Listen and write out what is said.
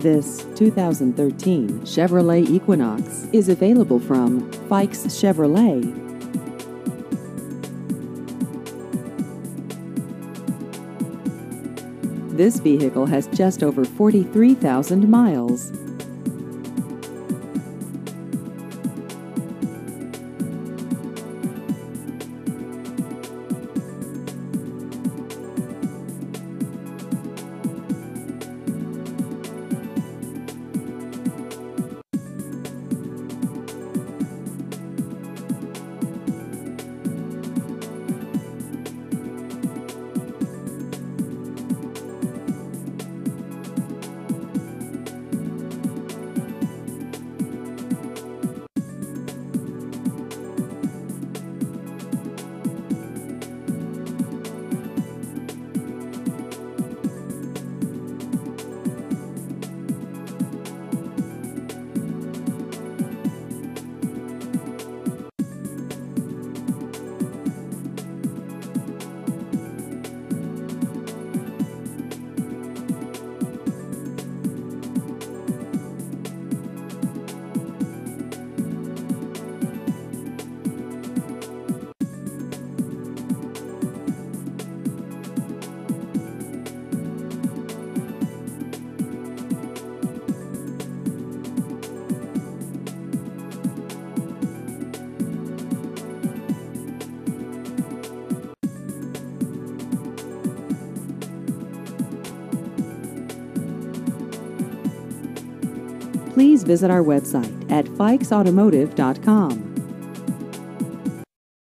This 2013 Chevrolet Equinox is available from Fikes Chevrolet. This vehicle has just over 43,000 miles. Please visit our website at fikesautomotive.com.